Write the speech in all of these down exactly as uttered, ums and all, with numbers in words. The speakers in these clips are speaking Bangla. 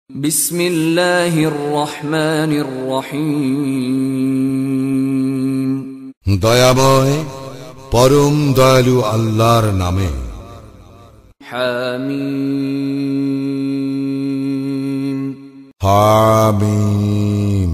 বিসমিল্লাহির রহমানির রহিম। দয়াময় পরম দয়ালু আল্লাহর নামে। হামিম হামিম।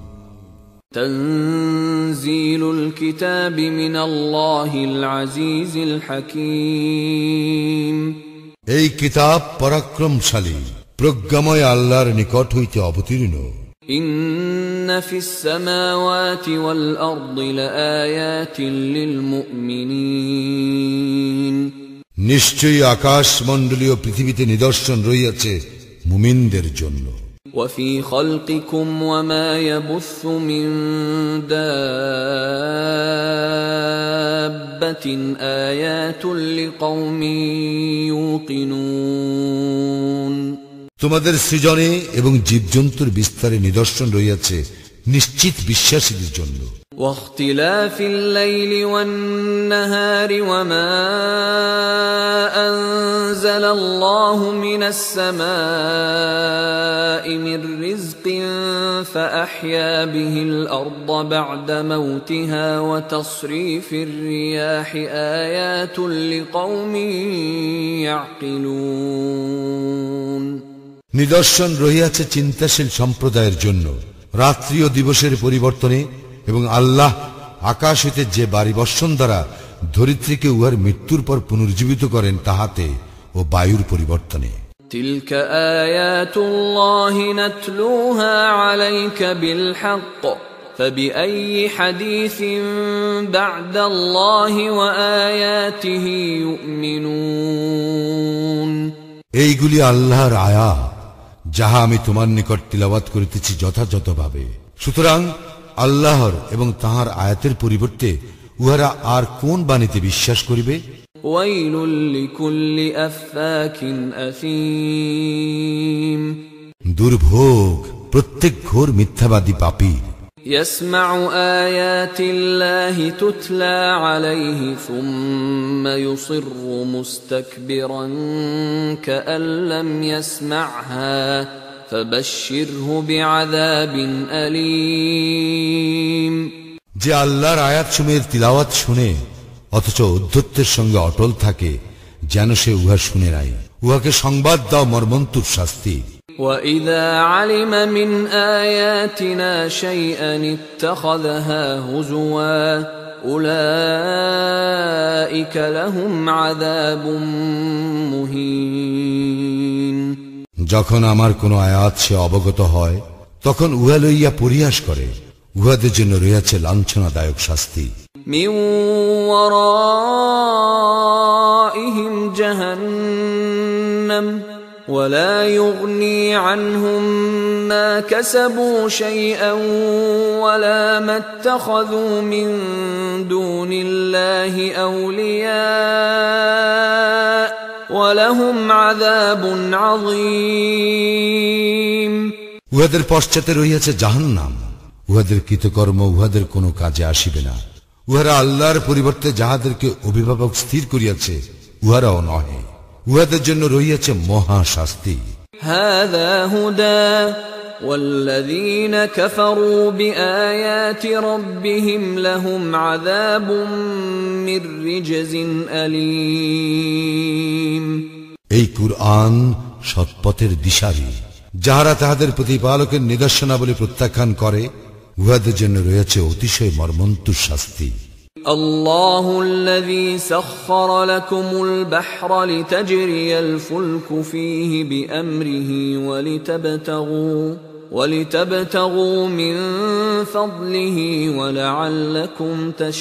তানজিলুল কিতাবি মিনাল্লাহিল আজিজিল হাকীম। এই কিতাব পরাক্রমশালী প্রজ্ঞাময় আল্লাহর নিকট হইতে অবতীর্ণ। ইন্না ফিস সামাওয়াতি ওয়াল আরদি লাআয়াতিন লিল মুমিনিন। নিশ্চয়ই আকাশ মণ্ডলীয় পৃথিবীতে নিদর্শন রইয়াছে মুমিনদের জন্য। ওয়াফি খালকিকুম ওয়ামা ইয়াবুসু মিন দাব্বাতিন আয়াতুল লিকাওমিন ইউকিনুন। তোমাদের সৃজনে এবং জীবজন্তুর বিস্তারে নিদর্শন রইয়াছে নিশ্চিত বিশ্বাসীদের জন্য। ওয়াখতিলাফিল লাইলি ওয়ান নাহারি ওয়ামা আনজালাল্লাহু মিনাস সামাই মির রিজকিন ফাআহইয়া বিহিল আরদা বা'দা মাউতিহা ওয়া তাসরিফির রিয়াহি আয়াতুল লিকাওমিন ইয়াকিলুন। নিদর্শন রহিয়াছে চিন্তাশীল সম্প্রদায়ের জন্য রাত্রি ও দিবসের পরিবর্তনে, এবং আল্লাহ আকাশ হইতে যে বাড়ি বর্ষণ দ্বারা ধরিত্রীকে উহার মৃত্যুর পর পুনর্জীবিত করেন তাহাতে ও বায়ুর পরিবর্তনে। তিলকা আয়াতুল্লাহি নাতলুহা আলাইকা বিল হক ফাবিআইয়ি হাদিসিন বা'দাল্লাহি ওয়া আয়াতিহি ইউমিনুন। এইগুলি আল্লাহর আয়াত, যাহা আমি তোমার নিকট তিলাওয়াত করিতেছি যথাযথভাবে। সুতরাং আল্লাহর এবং তাহার আয়াতের পরিবর্তে উহারা আর কোন বাণীতে বিশ্বাস করিবে? ওয়াইলুল লিকুল্লি আফফাকিন আসীম। দুর্ভোগ প্রত্যেক ঘোর মিথ্যাবাদী পাপীর। ইয়াসমাউ আয়াতিল্লাহি তুতলা আলাইহি সুম্মা ইউসিররু মুস্তাকবিরান কাআন লাম ইয়াসমা'হা ফাবাশশিরহু বিআযাবিন আলীম। যে আল্লাহর আয়াতসমূহের তিলাওয়াত শুনে অথচ ঔদ্ধত্যের সঙ্গে অটল থাকে, যেন সে উহা শুনে নাই, উহাকে সংবাদ দাও মর্মন্তুর শাস্তি। وَإِذَا عَلِمَ مِنْ آيَاتِنَا شَيْئًا اتَّخَذَهَا هُزُوًا أُولَئِكَ لَهُمْ عَذَابٌ مُهِينٌ। যখন আমার কোন আয়াত সে অবগত হয়, তখন উহা লইয়া পরিহাস করে, উহাদের জন্য রয়েছে লাঞ্ছনাদায়ক শাস্তি। মিন ওয়ারাইহিম জাহান্নাম ولا يغني عنهم ما كسبوا شيئا ولا ما اتخذوا من دون الله أولياء ولهم عذاب عظيم। উহাদের পশ্চাতে রহিয়াছে জাহান্নাম, উহাদের কৃতকর্ম উহাদের কোনো কাজে আসিবে না। উহারা আল্লাহর পরিবর্তে যাহাদেরকে অভিভাবক স্থির করিয়াছে উহারাও নহে, উহাদের জন্য রহিয়াছে মহা শাস্তি। হাযা হুদা ওয়াল্লাযীনা কাফারু বিআয়াতি রাব্বিহিম লাহুম আযাবুম মির রিজজিন আলীম। এই কুরআন সৎপথের দিশারি, যাহারা তাহাদের প্রতিপালকের নিদর্শনাবলী প্রত্যাখ্যান করে, উহাদের জন্য রয়েছে অতিশয় মর্মন্তুর শাস্তি। الله الذي سخر لكم البحر لتجري الفلك فيه بأمره ولتبتغوا ولتبتغوا من فضله ولعلكم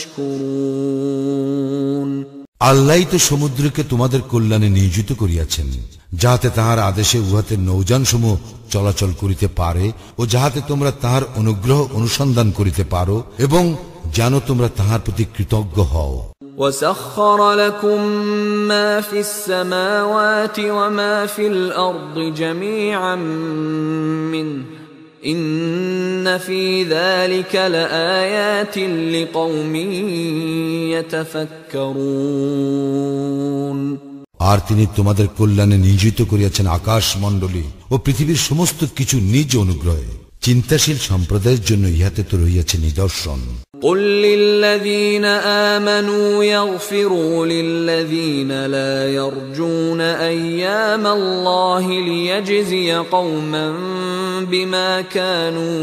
تشكرون। আল্লাহই তো সমুদ্রকে তোমাদের কল্যাণে নিয়োজিত করিয়াছেন, যাহাতে তাহার আদেশে উহাতে নৌযানসমূহ চলাচল করিতে পারে ও যাহাতে তোমরা তাহার অনুগ্রহ অনুসন্ধান করিতে পারো এবং যেন তোমরা তাহার প্রতি কৃতজ্ঞ হও। وَسَخَّرَ لَكُم مَّا فِي السَّمَاوَاتِ وَمَا فِي الْأَرْضِ جَمِيعًا مِّنْهُ إِنَّ فِي ذَلِكَ لَآيَاتٍ لِقَوْمٍ يَتَفَكَّرُونَ। আর তিনি তোমাদের কল্যাণে নিয়োজিত করিয়াছেন আকাশ মণ্ডলী ও পৃথিবীর সমস্ত কিছু নিজ অনুগ্রহে। চিন্তাশীল সম্প্রদায়ের জন্য ইহাতে তো রহিয়াছে নিদর্শন। قل للذين آمنوا يغفروا للذين لا يرجون أيام الله ليجزي قوما بما كانوا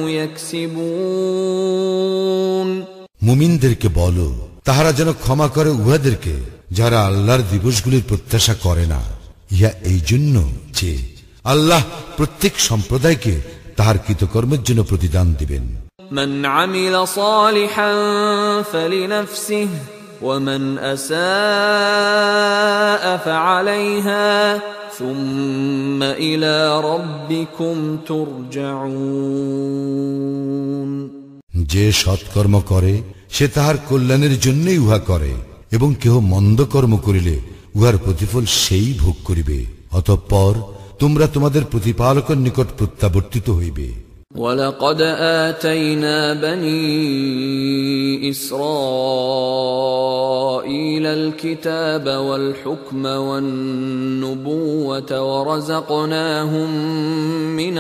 يكسبون। মুমিনদেরকে বলো, তাহারা যেন ক্ষমা করে উহাদেরকে যারা আল্লাহর দিবসগুলির প্রত্যাশা করে না। ইহা এই জন্য যে আল্লাহ প্রত্যেক সম্প্রদায়কে তাহার কৃতকর্মের জন্য প্রতিদান দিবেন। من عمل صالحا فلنفسه ومن أساء فعليها ثم إلى ربكم ترجعون। যে সৎকর্ম করে সে তাহার কল্যাণের জন্যই উহা করে, এবং কেহ মন্দ কর্ম করিলে উহার প্রতিফল সেই ভোগ করিবে। অতঃপর তোমরা তোমাদের প্রতিপালকের নিকট প্রত্যাবর্তিত হইবে। وَلَقَدْ آتَيْنَا بَنِي إِسْرَائِيلَ الْكِتَابَ وَالْحُكْمَ وَالنُّبُوَّةَ وَرَزَقْنَاهُم مِّنَ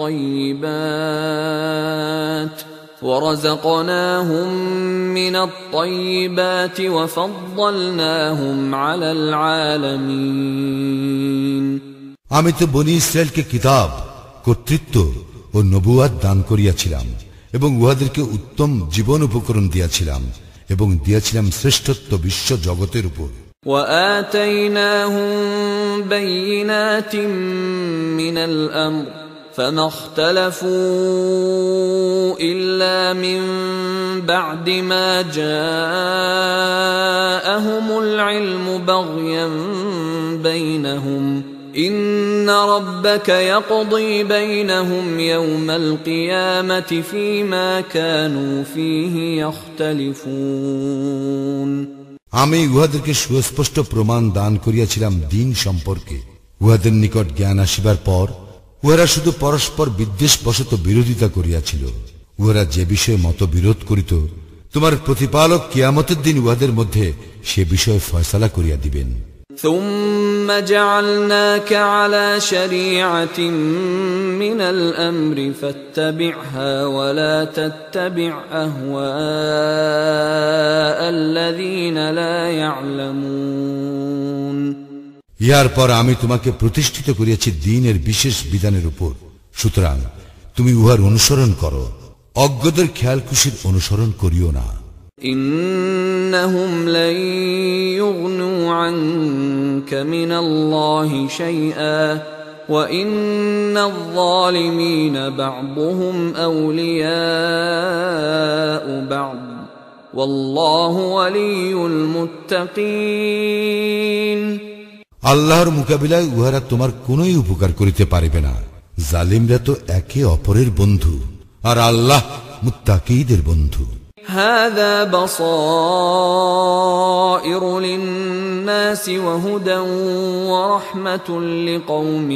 الطَّيِّبَاتِ وَرَزَقْنَاهُم مِّنَ الطَّيِّبَاتِ وَفَضَّلْنَاهُمْ عَلَى الْعَالَمِينَ। আমি তো বনি ইসরায়েলকে কিতাব, কর্তৃত্ব ও নবুয়াত দান করিয়াছিলাম, এবং উহাদেরকে উত্তম জীবন উপকরণ দিয়াছিলাম, এবং দিয়াছিলাম শ্রেষ্ঠত্ব বিশ্ব জগতের উপর। وَآتَيْنَاهُمْ بَيِّنَاتٍ مِّنَ الْأَمْرِ فَمَا اخْتَلَفُوا إِلَّا مِن بَعْدِ مَا جَاءَهُمُ الْعِلْمُ بَغْيًا بَيْنَهُمْ إِنَّ رَبَّكَ يَقْضِي بَيْنَهُمْ يَوْمَ الْقِيَامَةِ فِيمَا كَانُوا فِيهِ يَخْتَلِفُونَ। আমি উহাদেরকে সুস্পষ্ট প্রমাণ দান করিয়াছিলাম দিন সম্পর্কে। উহাদের নিকট জ্ঞান আসিবার পর উহারা শুধু পরস্পর বিদ্বেষ বশত বিরোধিতা করিয়াছিল। উহারা যে বিষয়ে মতবিরোধ করিত, তোমার প্রতিপালক কিয়ামতের দিন উহাদের মধ্যে সে বিষয়ে ফয়সালা করিয়া দিবেন। ثُمَّ جَعَلْنَاكَ عَلَى شَرِيعَةٍ مِّنَ الْأَمْرِ فَاتَّبِعْهَا وَلَا تَتَّبِعْ أَهْوَاءَ الَّذِينَ لَا يَعْلَمُونَ। ইহার পর আমি তোমাকে প্রতিষ্ঠিত করিয়াছি দ্বীনের বিশেষ বিধানের উপর, সুতরাং তুমি উহার অনুসরণ করো, অজ্ঞদের খেয়াল খুশির অনুসরণ করিও না। إنهم لن يغنوا عنك من الله شيئا وإن الظالمين بعضهم أولياء بعض والله ولي المتقين। আল্লাহর মোকাবিলায় উহারা তোমার কোনই উপকার করিতে পারিবে না। জালিমরা তো একে অপরের বন্ধু, আর আল্লাহ মুত্তাকীদের বন্ধু। هذا بصائر للناس وهدى ورحمة لقوم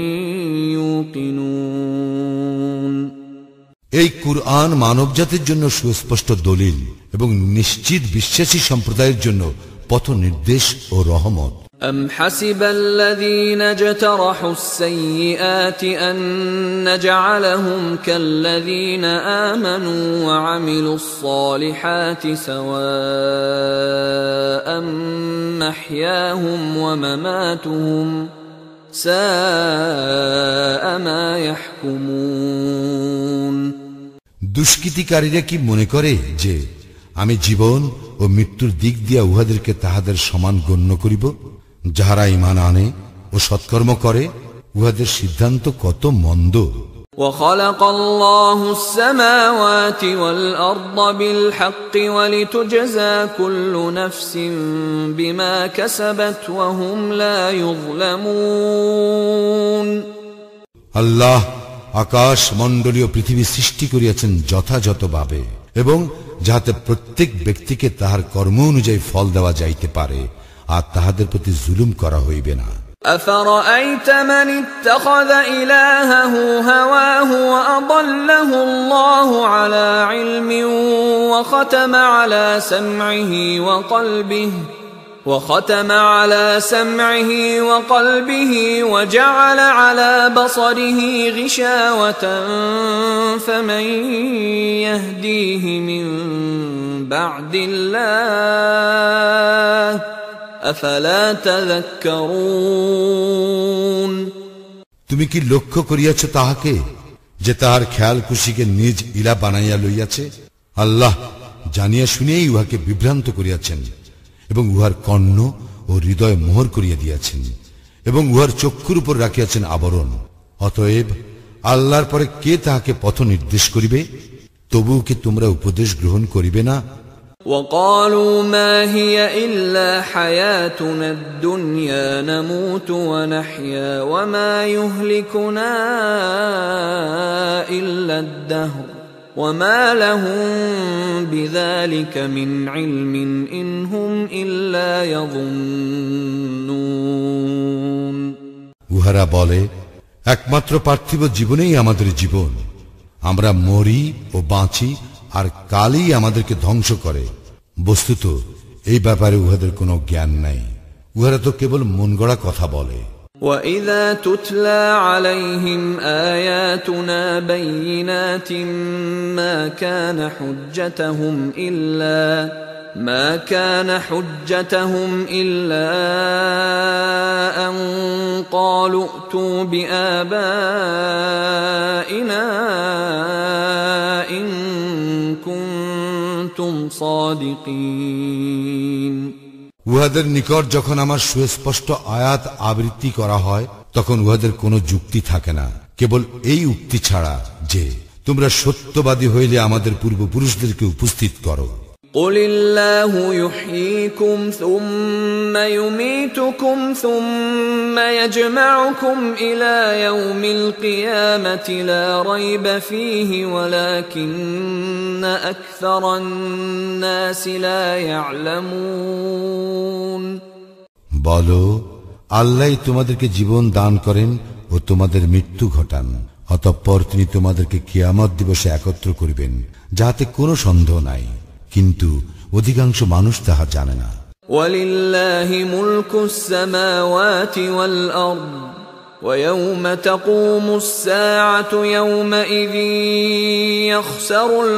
يوقنون। এই কুরআন মানবজাতির জন্য সুস্পষ্ট দলিল এবং নিশ্চিত বিশ্বাসী সম্প্রদায়ের জন্য পথ নির্দেশ ও রহমত। أم حسب الذين اجترحوا السيئات أن نجعلهم كالذين آمنوا وعملوا الصالحات سواء محياهم ومماتهم ساء ما يحكمون। দুষ্কৃতিকারীরা কি মনে করে যে আমি জীবন ও মৃত্যুর দিক দিয়া উহাদেরকে তাহাদের সমান গণ্য করিব? যাহারা ঈমান আনে ও সৎকর্ম করে উহাদের সিদ্ধান্ত কত মন্দ। وخلق الله السماوات والأرض بالحق ولتجزى كل نفس بما كسبت وهم لا يظلمون। আল্লাহ আকাশ মণ্ডলীয় পৃথিবী সৃষ্টি করিয়াছেন যথাযথভাবে, এবং যাহাতে প্রত্যেক ব্যক্তিকে তাহার কর্ম অনুযায়ী ফল দেওয়া যাইতে পারে, আর তাহাদের প্রতি জুলুম করা হইবে না। أفرأيت من اتخذ إلهه هواه وأضله الله على علم وختم على سمعه وقلبه وختم على سمعه وقلبه وجعل على بصره غشاوة فمن يهديه من بعد الله أفلا تذكرون তুমি কি লক্ষ্য করিয়াছ তাহাকে যে তাহার খেয়াল খুশিকে নিজ ইলা বানাইয়া লইয়াছে? আল্লাহ জানিয়া শুনিয়াই উহাকে বিভ্রান্ত করিয়াছেন এবং উহার কর্ণ ও হৃদয় মোহর করিয়া দিয়াছেন এবং উহার চক্ষুর উপর রাখিয়াছেন আবরণ। অতএব আল্লাহর পরে কে তাহাকে পথ নির্দেশ করিবে? তবুও কি তোমরা উপদেশ গ্রহণ করিবে না? وقالوا ما هي إلا حياتنا الدنيا نموت ونحيا وما يهلكنا إلا الدهر وما لهم بذلك من علم إن هم إلا يظنون উহারা বলে, একমাত্র পার্থিব জীবনেই আমাদের জীবন, আমরা মরি ও বাঁচি আর কালই আমাদেরকে ধ্বংস করে। বস্তুত এই ব্যাপারে উহাদের কোনো জ্ঞান নাই, উহারা তো কেবল মন গড়া কথা বলে। وَإِذَا تُتْلَى عَلَيْهِمْ آيَاتُنَا بَيِّنَاتٍ مَا كَانَ حُجَّتَهُمْ إِلَّا ما كان حجتهم إلا أن قالوا ائتوا بآبائنا إن كنتم صادقين উহাদের নিকট যখন আমার সুস্পষ্ট আয়াত আবৃত্তি করা হয় তখন উহাদের কোনো যুক্তি থাকে না, কেবল এই উক্তি ছাড়া যে তোমরা সত্যবাদী হইলে আমাদের পূর্বপুরুষদেরকে উপস্থিত করো। قل الله يحييكم ثم يميتكم ثم يجمعكم إلى يوم القيامة لا ريب فيه ولكن أكثر الناس لا يعلمون বলো, আল্লাহ তোমাদেরকে জীবন দান করেন ও তোমাদের মৃত্যু ঘটান, অতঃপর তিনি তোমাদেরকে কিয়ামত দিবসে একত্র করিবেন, যাতে কোনো সন্দেহ নাই, কিন্তু অধিকাংশ মানুষ তাহা জানে না। ওয়ালিল্লাহি মুলকুস সামাওয়াতি ওয়াল আরদ ওয়া ইয়াওমা তাকুমুস সাআতু ইয়াওমাইযিন ইয়াখসারুল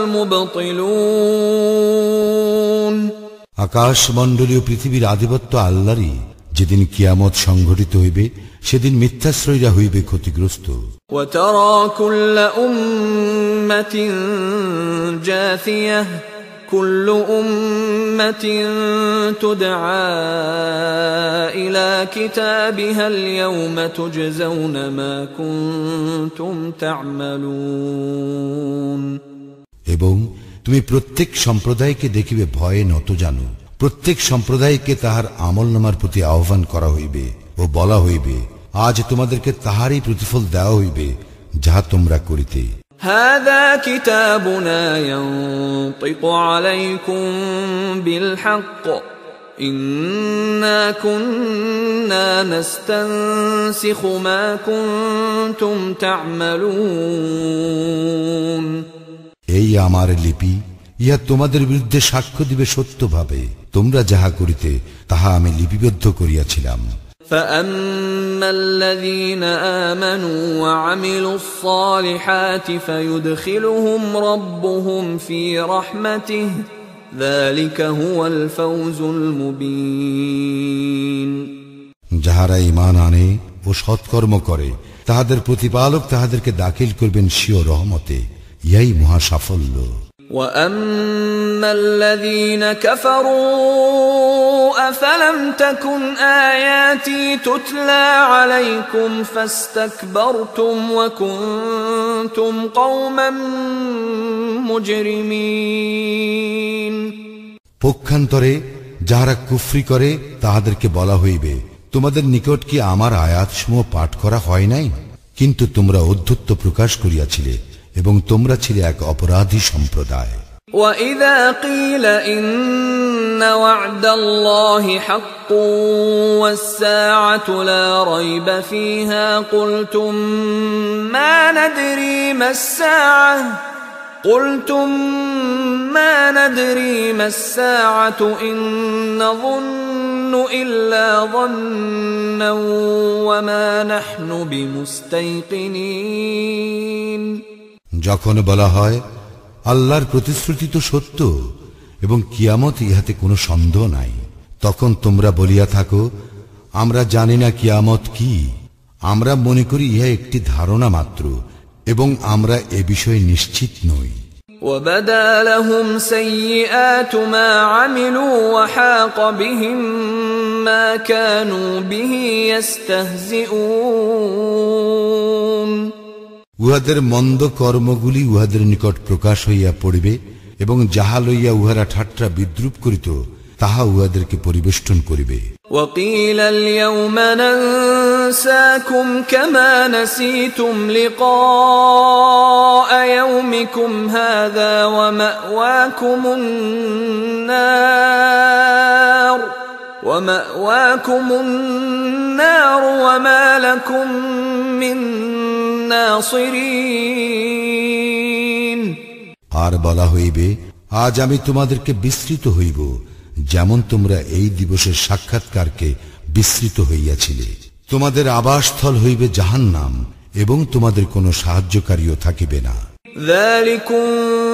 মুবতিলুন। আকাশ মণ্ডলীয় পৃথিবীর আধিপত্য আল্লাহরই, যেদিন কিয়ামত সংঘটিত হইবে সেদিন মিথ্যাশ্রয়ীরা হইবে ক্ষতিগ্রস্ত। ওয়া তারা কুল্লা উম্মাতিন জাথিয়াহ كل أمة تدعى إلى كتابها اليوم تجزون ما كنتم تعملون এবং তুমি প্রত্যেক সম্প্রদায়কে দেখিবে ভয়ে নত জানো, প্রত্যেক সম্প্রদায়কে তাহার আমলনামার প্রতি আহ্বান করা হইবে ও বলা হইবে, আজ তোমাদেরকে তাহারই প্রতিফল দেওয়া হইবে যাহা তোমরা করিতে। هذا كتابنا ينطق عليكم بالحق إنا كنا نستنسخ ما كنتم تعملون এই আমার লিপি, ইহা তোমাদের বিরুদ্ধে সাক্ষ্য দিবে সত্যভাবে, তোমরা যাহা করিতে তাহা আমি লিপিবদ্ধ করিয়াছিলাম। فأما الذين آمنوا وعملوا الصالحات فيدخلهم ربهم في رحمته ذلك هو الفوز المبين যাহারা ঈমান আনে ও সৎকর্ম করে তাহাদের প্রতিপালক তাহাদেরকে দাখিল করবেন স্বীয় রহমতে, ইহাই মহা সাফল্য। وأما الذين كفروا أفلم تكن آياتي تتلى عليكم فاستكبرتم وكنتم قوما مجرمين পক্ষান্তরে যাহারা কুফরি করে তাহাদেরকে বলা হইবে, তোমাদের নিকট কি আমার আয়াতসমূহ পাঠ করা হয় নাই? কিন্তু তোমরা অধ্যত্ব প্রকাশ করিয়াছিলে এবং তোমরা ছিলে এক অপরাধী সম্প্রদায়। وَإِذَا قِيلَ إِنَّ وَعْدَ اللَّهِ حَقٌّ وَالسَّاعَةُ لَا رَيْبَ فِيهَا قُلْتُمْ مَا نَدْرِي مَا السَّاعَةُ قُلْتُمْ مَا نَدْرِي مَا السَّاعَةُ إِن نَّظُنُّ إلا ظنا وما نحن بمستيقنين যখন বলা হয় আল্লাহর প্রতিশ্রুতি তো সত্য এবং কিয়ামত ইহাতে কোনো সন্দেহ নাই, তখন তোমরা বলিয়া থাকো আমরা জানি না কিয়ামত কি, আমরা মনে করি ইহা একটি ধারণা মাত্র এবং আমরা এ বিষয়ে নিশ্চিত নই। وبدا لهم سيئات ما عملوا وحاق بهم ما كانوا به يستهزئون উহাদের মন্দ কর্মগুলি উহাদের নিকট প্রকাশ হইয়া পড়িবে এবং যাহা লইয়া উহারা ঠাট্টা বিদ্রুপ করিত তাহা উহাদেরকে পরিবেষ্টন করিবে। وقيل اليوم ننساكم كما نسيتم لقاء يومكم هذا ومأواكم النار ومأواكم النار وما لكم من ناصرين আর বলা হইবে আজ আমি তোমাদেরকে বিস্মৃত হইব যেমন তোমরা এই দিবসের সাক্ষাৎকারকে বিস্মৃত হইয়াছিলে। তোমাদের আবাসস্থল হইবে জাহান্নাম এবং তোমাদের কোনো সাহায্যকারীও থাকিবে না। ذلكم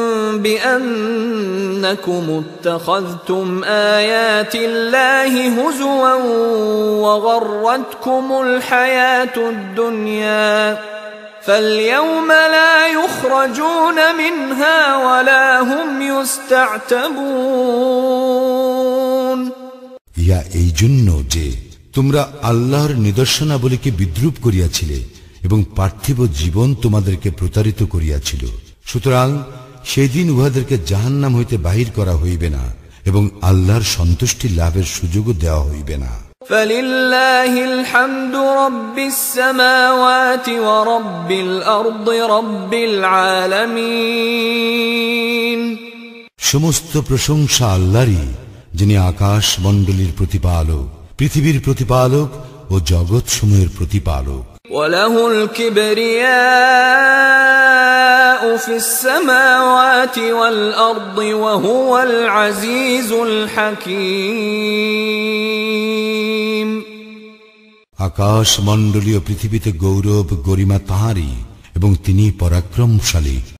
بأنكم اتخذتم آيات الله هزوا وغرتكم الحياة الدنيا فاليوم لا يخرجون منها ولا هم يستعتبون ইয়া এই জন্য যে তোমরা আল্লাহর নিদর্শনাবলীকে বিদ্রুপ করিয়াছিলে এবং পার্থিব জীবন তোমাদেরকে প্রতারিত করিয়াছিল, সুতরাং সেই দিন উহাদেরকে জাহান্নাম হইতে বাহির করা হইবে না এবং আল্লাহর সন্তুষ্টি লাভের সুযোগও দেওয়া হইবে না। فلله الحمد رب السماوات ورب الأرض رب العالمين সমস্ত প্রশংসা আল্লাহরই, যিনি আকাশ মণ্ডলীর প্রতিপালক, পৃথিবীর প্রতিপালক ও জগৎ সমূহের প্রতিপালক। وله الكبرياء في السماوات والأرض وهو العزيز الحكيم আকাশ মণ্ডলীয় পৃথিবীতে গৌরব গরিমা তাঁরই এবং তিনি পরাক্রমশালী।